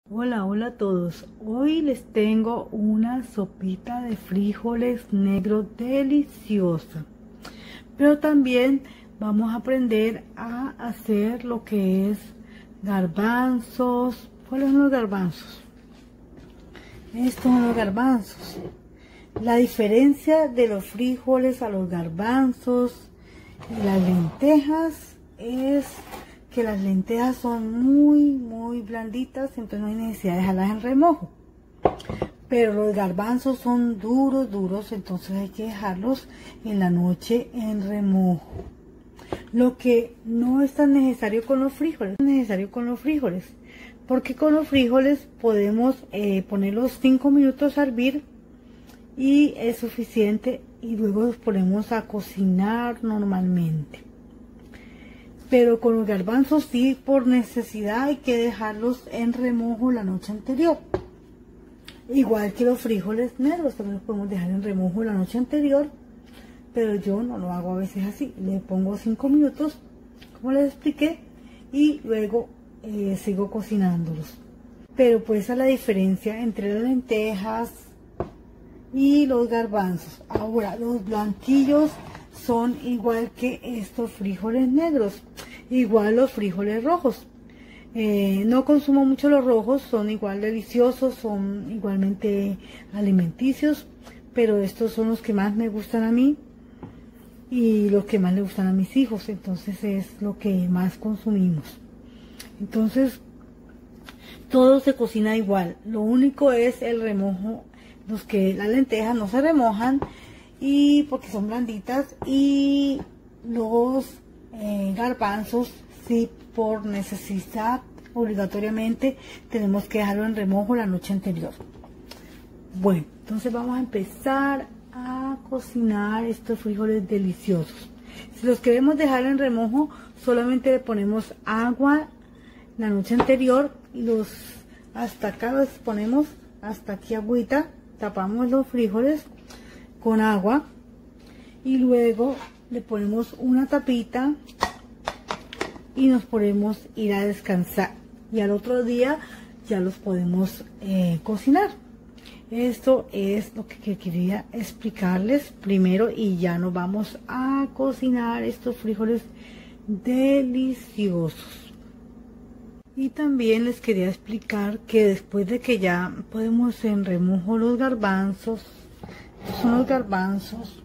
Hola, hola a todos. Hoy les tengo una sopita de frijoles negros deliciosa. Pero también vamos a aprender a hacer lo que es garbanzos. ¿Cuáles son los garbanzos? Estos son los garbanzos. La diferencia de los frijoles a los garbanzos y las lentejas es que las lentejas son muy blanditas, entonces no hay necesidad de dejarlas en remojo. Pero los garbanzos son duros, entonces hay que dejarlos en la noche en remojo. Lo que no es tan necesario con los frijoles, porque con los frijoles podemos ponerlos 5 minutos a hervir y es suficiente, y luego los ponemos a cocinar normalmente. Pero con los garbanzos sí, por necesidad hay que dejarlos en remojo la noche anterior. Igual que los frijoles negros, también los podemos dejar en remojo la noche anterior, pero yo no lo hago a veces así. Le pongo 5 minutos, como les expliqué, y luego sigo cocinándolos. Pero pues esa es la diferencia entre las lentejas y los garbanzos. Ahora, los blanquillos son igual que estos frijoles negros, igual los frijoles rojos. No consumo mucho los rojos, son igual deliciosos, son igualmente alimenticios, pero estos son los que más me gustan a mí y los que más le gustan a mis hijos, entonces es lo que más consumimos. Entonces todo se cocina igual, lo único es el remojo. Las lentejas no se remojan y porque son blanditas, y los garbanzos sí, por necesidad, obligatoriamente tenemos que dejarlo en remojo la noche anterior. Bueno, entonces vamos a empezar a cocinar estos frijoles deliciosos. Si los queremos dejar en remojo, solamente le ponemos agua la noche anterior y hasta acá los ponemos, hasta aquí agüita, tapamos los frijoles con agua y luego le ponemos una tapita y nos podemos ir a descansar, y al otro día ya los podemos cocinar. Esto es lo que quería explicarles primero, y ya nos vamos a cocinar estos frijoles deliciosos. Y también les quería explicar que después de que ya podemos en remojo los garbanzos, son los garbanzos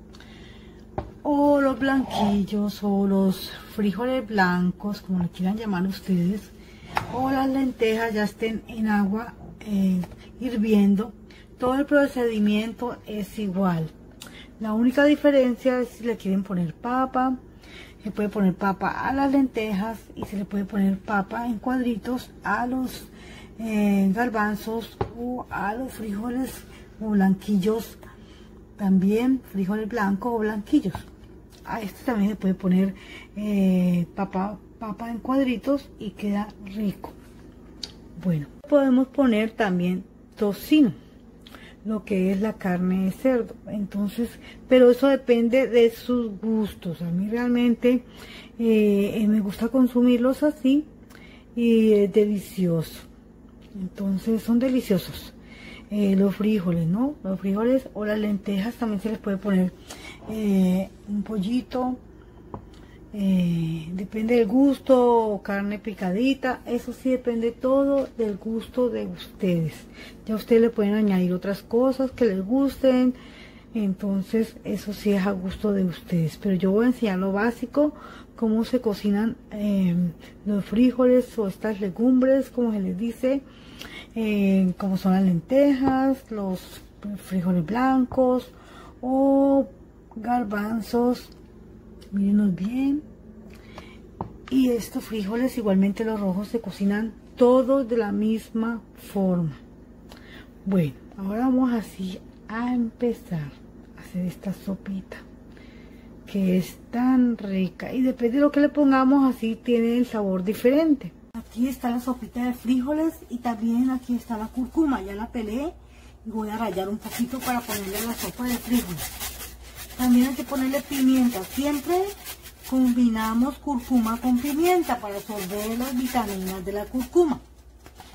o los blanquillos o los frijoles blancos, como le quieran llamar ustedes, o las lentejas ya estén en agua hirviendo, todo el procedimiento es igual. La única diferencia es si le quieren poner papa. Se puede poner papa a las lentejas y se le puede poner papa en cuadritos a los garbanzos o a los frijoles o blanquillos, también frijoles blancos o blanquillos. A este también se puede poner papa en cuadritos y queda rico. Bueno, podemos poner también tocino, lo que es la carne de cerdo. Entonces, pero eso depende de sus gustos. A mí realmente me gusta consumirlos así y es delicioso. Entonces son deliciosos los frijoles, ¿no? Los frijoles o las lentejas también se les puede poner un pollito, depende del gusto, carne picadita. Eso sí depende todo del gusto de ustedes. Ya ustedes le pueden añadir otras cosas que les gusten, entonces eso sí es a gusto de ustedes, pero yo voy a enseñar lo básico, cómo se cocinan los frijoles o estas legumbres, como se les dice, como son las lentejas, los frijoles blancos o garbanzos. Mírenos bien. Y estos frijoles, igualmente los rojos, se cocinan todos de la misma forma. Bueno, ahora vamos así a empezar a hacer esta sopita, que es tan rica, y depende de lo que le pongamos, así tiene el sabor diferente. Aquí está la sopita de frijoles y también aquí está la cúrcuma. Ya la pelé y voy a rallar un poquito para ponerle a la sopa de frijoles. También hay que ponerle pimienta. Siempre combinamos cúrcuma con pimienta para absorber las vitaminas de la cúrcuma.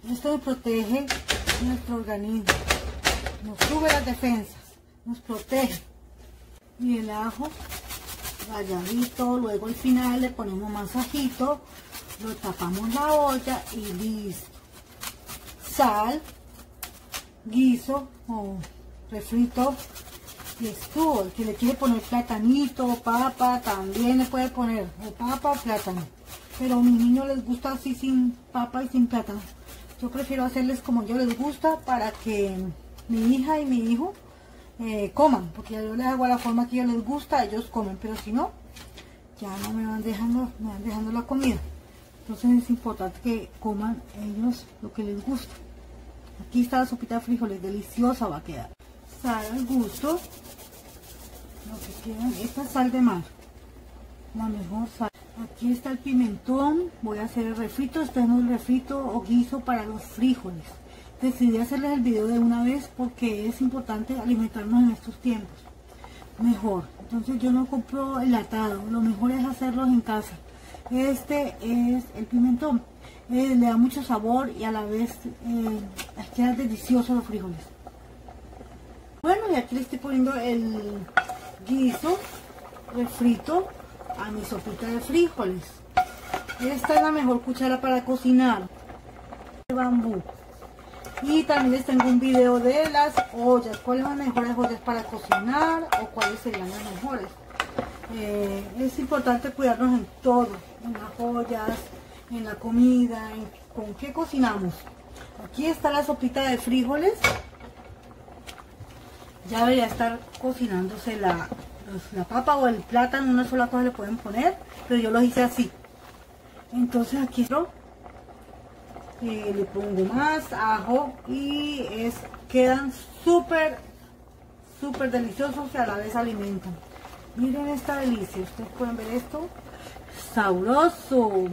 Esto nos protege nuestro organismo, nos sube las defensas, nos protege. Y el ajo ralladito, luego al final le ponemos más ajito, lo tapamos la olla y listo. Sal, guiso o refrito y estuvo. El que le quiere poner platanito o papa también le puede poner, o papa o plátano, pero a mis niños les gusta así sin papa y sin plátano. Yo prefiero hacerles como yo les gusta para que mi hija y mi hijo coman, porque yo les hago a la forma que a ellos les gusta, ellos comen, pero si no, ya no me van dejando la comida. Entonces es importante que coman ellos lo que les gusta. Aquí está la sopita de frijoles, deliciosa va a quedar. Sal al gusto, lo que quieran. Esta es sal de mar, la mejor sal. Aquí está el pimentón, voy a hacer el refrito. Este es un refrito o guiso para los frijoles. Decidí hacerles el video de una vez porque es importante alimentarnos en estos tiempos mejor. Entonces yo no compro enlatado, lo mejor es hacerlos en casa. Este es el pimentón, le da mucho sabor y a la vez queda delicioso los frijoles. Bueno, y aquí le estoy poniendo el guiso refrito a mi sopita de frijoles. Esta es la mejor cuchara para cocinar, de bambú. Y también les tengo un video de las ollas, cuáles son las mejores ollas para cocinar o cuáles serían las mejores. Es importante cuidarnos en todo, en las ollas, en la comida, en con qué cocinamos. Aquí está la sopita de frijoles. Ya debería estar cocinándose la papa o el plátano, una sola cosa le pueden poner, pero yo los hice así. Entonces aquí le pongo más ajo y quedan súper deliciosos y a la vez alimentan. Miren esta delicia, ustedes pueden ver esto, sabroso,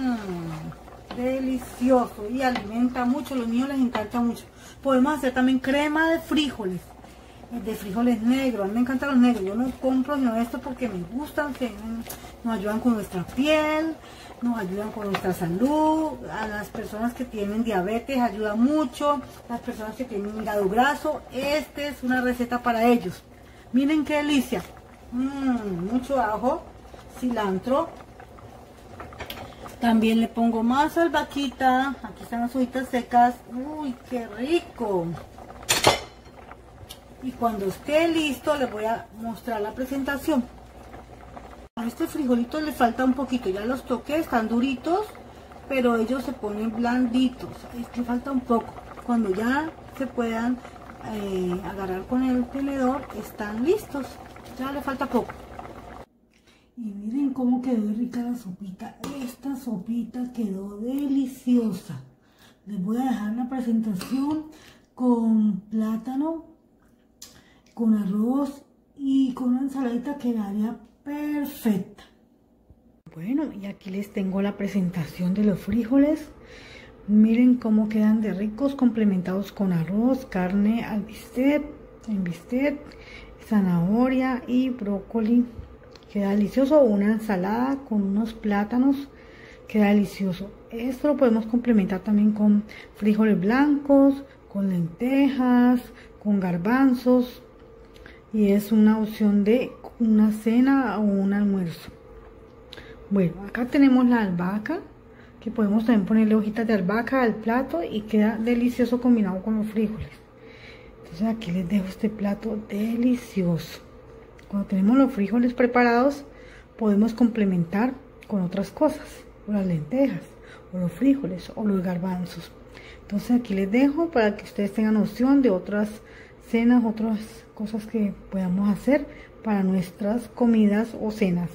delicioso y alimenta mucho, a los niños les encanta mucho. Podemos hacer también crema de frijoles negros. A mí me encantan los negros, yo no compro sino esto porque me gustan, que nos ayudan con nuestra piel, nos ayudan con nuestra salud. A las personas que tienen diabetes ayuda mucho, las personas que tienen hígado graso, esta es una receta para ellos. Miren qué delicia, mucho ajo, cilantro, también le pongo más albahaquita, aquí están las hojitas secas, uy qué rico. Y cuando esté listo les voy a mostrar la presentación. A este frijolito le falta un poquito, ya los toqué, están duritos, pero ellos se ponen blanditos, le falta un poco. Cuando ya se puedan agarrar con el tenedor, están listos, ya le falta poco. Y miren cómo quedó rica la sopita, esta sopita quedó deliciosa. Les voy a dejar la presentación con plátano, con arroz y con una ensaladita, quedaría perfecta. Bueno, y aquí les tengo la presentación de los frijoles. Miren cómo quedan de ricos, complementados con arroz, carne al bistec, zanahoria y brócoli. Queda delicioso. Una ensalada con unos plátanos, queda delicioso. Esto lo podemos complementar también con frijoles blancos, con lentejas, con garbanzos. Y es una opción de una cena o un almuerzo. Bueno, acá tenemos la albahaca, que podemos también ponerle hojitas de albahaca al plato y queda delicioso combinado con los frijoles. Entonces aquí les dejo este plato delicioso. Cuando tenemos los frijoles preparados, podemos complementar con otras cosas, o las lentejas, o los frijoles, o los garbanzos. Entonces aquí les dejo para que ustedes tengan opción de otras cenas, otras cosas que podamos hacer para nuestras comidas o cenas.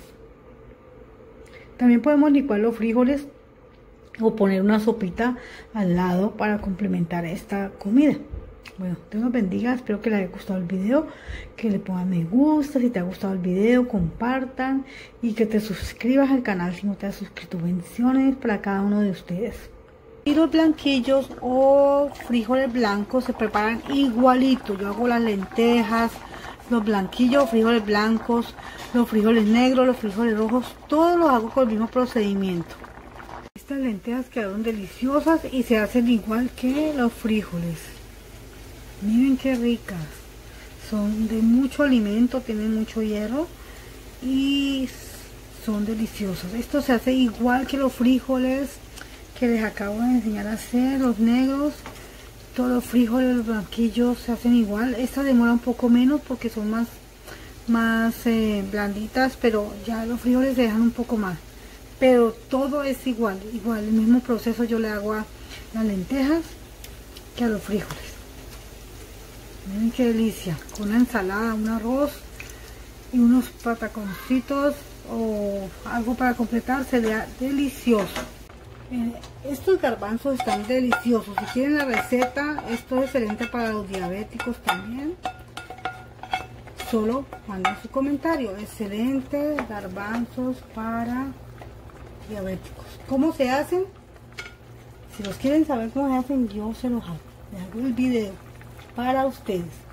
También podemos licuar los frijoles o poner una sopita al lado para complementar esta comida. Bueno, Dios nos bendiga, espero que les haya gustado el video, que le pongan me gusta si te ha gustado el video, compartan y que te suscribas al canal si no te has suscrito. Bendiciones para cada uno de ustedes. Y los blanquillos o frijoles blancos se preparan igualito. Yo hago las lentejas, los blanquillos, frijoles blancos, los frijoles negros, los frijoles rojos, todos los hago con el mismo procedimiento. Estas lentejas quedaron deliciosas y se hacen igual que los frijoles. Miren qué ricas. Son de mucho alimento, tienen mucho hierro y son deliciosos. Esto se hace igual que los frijoles que les acabo de enseñar a hacer, los negros. Todos los frijoles, los blanquillos se hacen igual. Esta demora un poco menos porque son más blanditas, pero ya los frijoles se dejan un poco más. Pero todo es igual, el mismo proceso yo le hago a las lentejas que a los frijoles. Miren qué delicia, con una ensalada, un arroz y unos pataconcitos o algo para completar, sería delicioso. Estos garbanzos están deliciosos. Si quieren la receta, esto es excelente para los diabéticos también. Solo manden su comentario. Excelente garbanzos para diabéticos. ¿Cómo se hacen? Si los quieren saber cómo se hacen, yo se los hago. Les hago el video para ustedes.